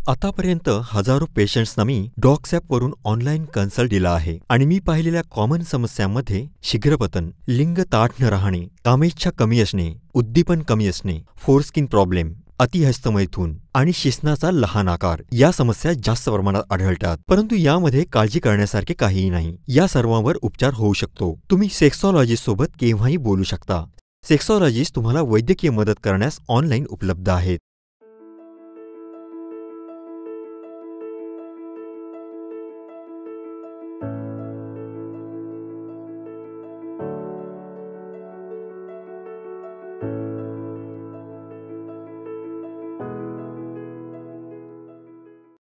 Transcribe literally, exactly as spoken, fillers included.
आतापर्यंत हजारो पेशंट्सना मी डॉक्स वरून ऑनलाईन कन्सल्ट दिला आहे आणि मी पाहिलेल्या कॉमन समस्यांमध्ये शीघ्रपतन, लिंग ताठ न राहणे, कामेच्छा कमी असणे, उद्दीपन कमी असणे, फोरस्किन प्रॉब्लेम, अतिहस्तमैथून आणि शिश्नाचा लहान आकार या समस्या जास्त प्रमाणात आढळतात. परंतु यामध्ये काळजी करण्यासारखे काहीही नाही. या सर्वांवर उपचार होऊ शकतो. तुम्ही सेक्सॉलॉजिस्ट सोबत केव्हाही बोलू शकता. सेक्सॉलॉजिस्ट तुम्हाला वैद्यकीय मदत करण्यास ऑनलाईन उपलब्ध आहेत.